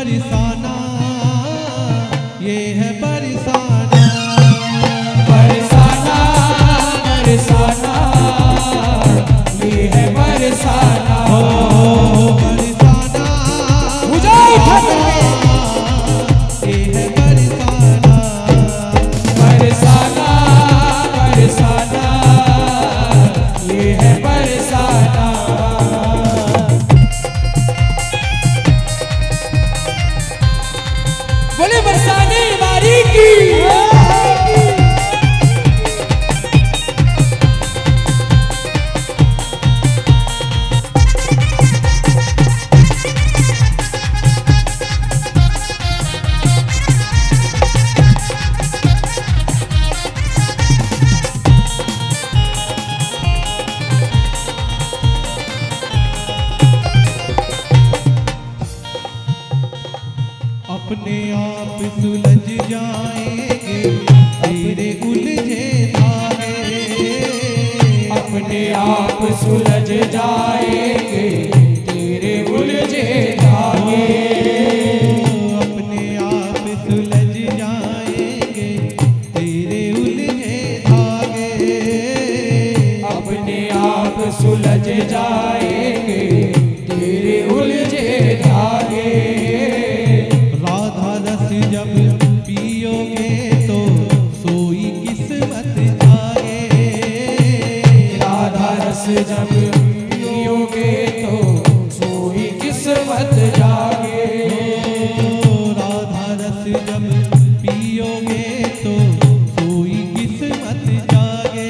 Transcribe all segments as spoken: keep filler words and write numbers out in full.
बरसाना, ये है बरसाना, बरसाना बरसाना, ये है बरसाना, ओ बरसाना, पूजा उठा ये है बरसाना, बरसाना बरसाना, ये है बरसाना। बोले बरसाने वारी की, अपने आप सुलझ जाएंगे तेरे उलझे धागे, अपने आप सुलझ जाएंगे तेरे उलझे धागे, अपने आप सुलझ जाएंगे तेरे उलझे धागे, अपने आप सुलझ जाएंगे तेरे उलझे धागे। राधा रस जब पियोगे तो सोई किस्मत जागे, राधा रस जब पियोगे तो सोई किस्मत जागे, राधा रस जब पियोगे तो सोई किस्मत जागे,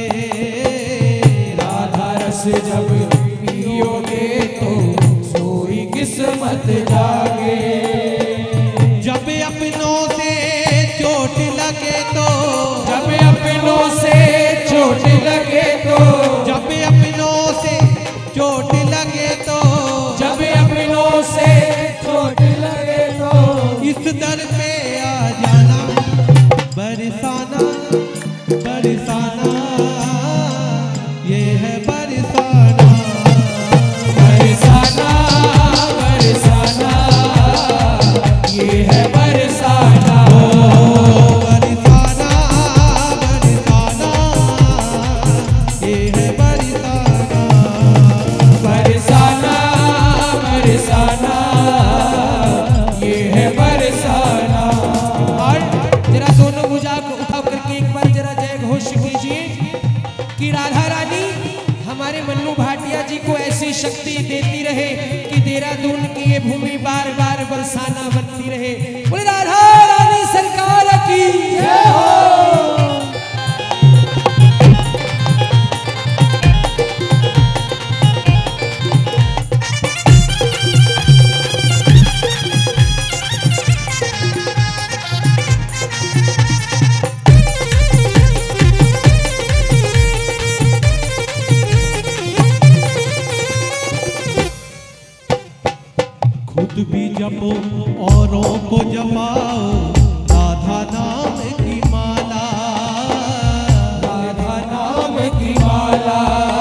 राधा रस जब पियोगे तो सोई किस्मत जागे। जब अपनों से चोट लगे तो, जब अपनों से चोट लगे तो, जब अपनों से चोट लगे तो, जब अपनों से चोट लगे तो, इस दर पे आ जाना बरसाना, बरसाना, ये है बरसाना, बरसाना बरसाना, ये है बरसाना, ओ बरसाना, बरसाना, ये है बरसाना, बरसाना बरसाना, ये है बरसाना। और जरा दोनों भुजा को उठा करके एक बार जरा जय घोष कीजिए कि राधा रानी हमारे मन्नू भाटिया जी को ऐसी शक्ति देती रहे कि देहरादून की ये भूमि बार बार बरसाना बनती रहे। बोले राधा रानी सरकार की जय हो। खुद भी जपो औरों को जपाओ राधा नाम की माला, राधा नाम की माला,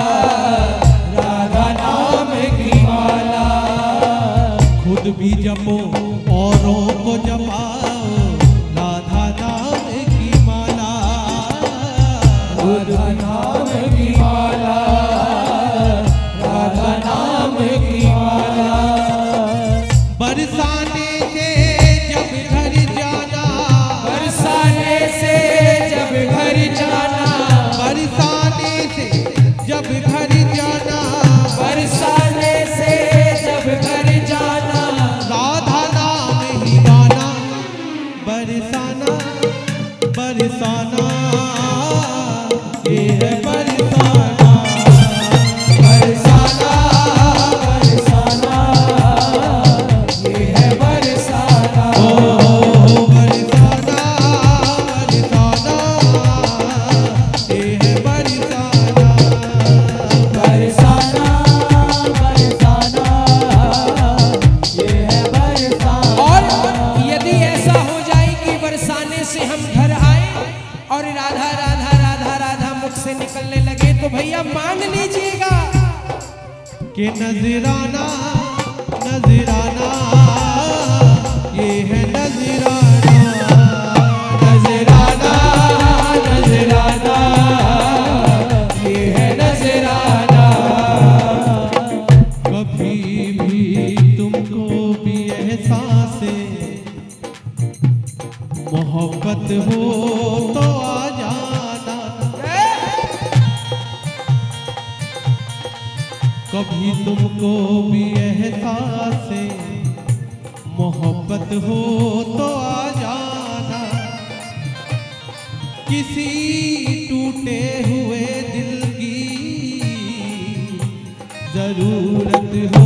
राधा नाम की माला, खुद भी जपो औरों को जपाओ राधा नाम की माला, राधा नाम की माला, राधा नाम की माला। बरसाने से जब घर जाना, बरसाने से जब घर जाना, बरसाने से जब घर जाना, बरसाने से जब घर जाना, राधा नाम ही गाना, बरसाना, बरसाना, ये है बरसाना, बरसाना बरसाना, ये है बरसाना, ओ बरसाना, बरसाना, ये है बरसाना, बरसाना बरसाना, ये है बरसाना। और यदि ऐसा हो जाए कि बरसाने से हम घर आए और राधा राधा राधा राधा मुख से निकलने लगे तो भैया मान लीजिएगा कि नजराना, नजराना, ये सांसे, मोहब्बत हो तो आ जाना। कभी तुमको भी एहसास है, मोहब्बत हो तो आ जाना। किसी टूटे हुए दिल की जरूरत हो